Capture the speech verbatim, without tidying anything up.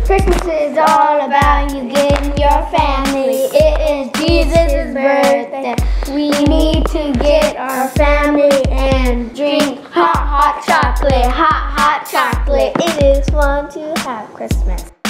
Christmas is all about you getting your family. It is Jesus' birthday. We need to get our family and drink hot, hot chocolate. Hot, hot chocolate. It is fun to have Christmas.